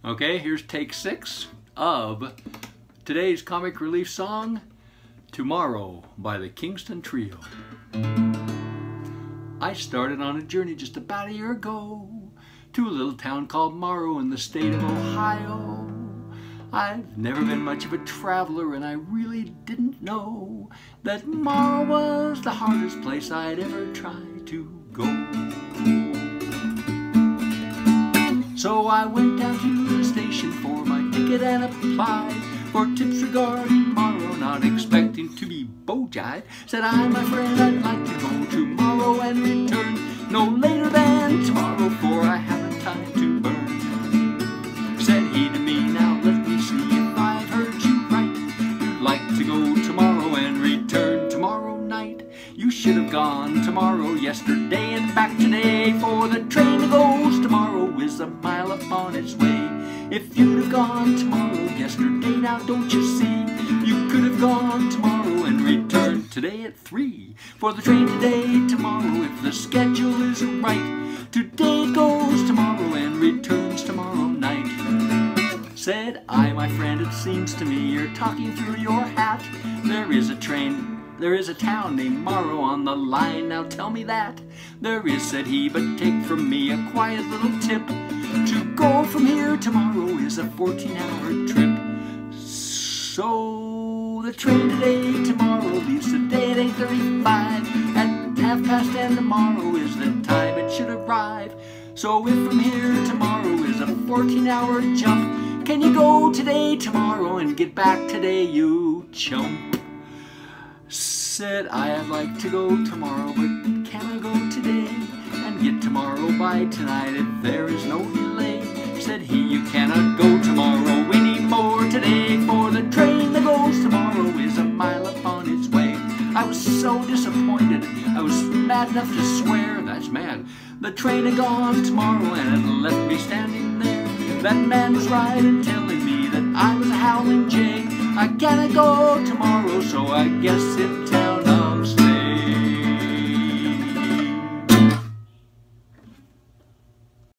Okay, here's take 6 of today's comic relief song, Tomorrow by the Kingston Trio. I started on a journey just about a year ago to a little town called Morrow in the state of Ohio. I've never been much of a traveler, and I really didn't know that Morrow was the hardest place I'd ever try to go. So I went down to the station for my ticket and applied for tips regarding Morrow, not expecting to be bow-jied. Said I, my friend, I'd like to go tomorrow and return no later than tomorrow, for I haven't time to burn. Said he to me, now let me see if I've heard you right. You'd like to go tomorrow and return tomorrow night. You should have gone tomorrow, yesterday, and back today, for the train that goes tomorrow is a mile up on its way. If you'd have gone tomorrow, yesterday, now don't you see? You could have gone tomorrow and returned today at 3. For the train today, tomorrow, if the schedule is right, today it goes tomorrow and returns tomorrow night. Said I, my friend, it seems to me you're talking through your hat. There is a town named Morrow on the line, now tell me that. There is, said he, but take from me a quiet little tip. To go from here tomorrow is a 14-hour trip. So the train today tomorrow leaves today at 8:35. At 10:30 tomorrow is the time it should arrive. So if from here tomorrow is a 14-hour jump, can you go today tomorrow and get back today, you chump? Said I'd like to go tomorrow, but can I go today and get tomorrow by tonight if there is no delay? Said he, you cannot go tomorrow anymore today, for the train that goes tomorrow is a mile up on its way. I was so disappointed, I was mad enough to swear. That's mad. The train had gone tomorrow and it left me standing there. That man was right in telling me that I was a howling jay. I cannot go tomorrow, so I guess it